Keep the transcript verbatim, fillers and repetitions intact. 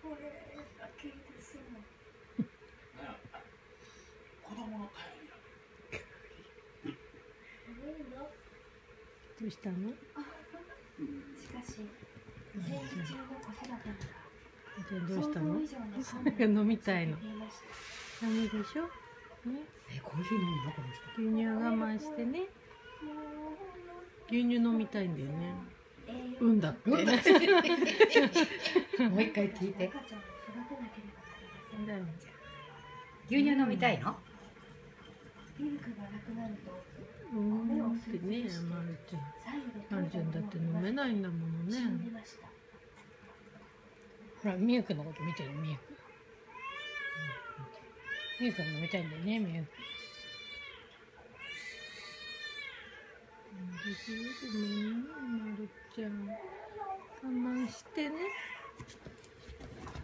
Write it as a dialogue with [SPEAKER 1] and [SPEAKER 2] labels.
[SPEAKER 1] これだけですもん。
[SPEAKER 2] 子供の頼りや。
[SPEAKER 3] どうしたの？
[SPEAKER 1] しかし戦時中の子育てなら
[SPEAKER 3] どうしたの？そ
[SPEAKER 1] れ
[SPEAKER 3] れが飲みたいの。ダメでしょ？ね、
[SPEAKER 4] え、コーヒー飲むのこの人。
[SPEAKER 3] 牛乳我慢してね。牛乳飲みたいんだよね。うんだって。もう
[SPEAKER 4] 一回聞いて。牛乳飲みたいの？
[SPEAKER 1] ミルクがなくなると
[SPEAKER 3] うんってね、まるちゃん。まるちゃんだって飲めないんだものね。
[SPEAKER 4] ほら、ミルクのこと見てる、ミルク。ミルク飲みたいんだよね、ミルク。
[SPEAKER 3] ごめんね、まるちゃん。我慢してね。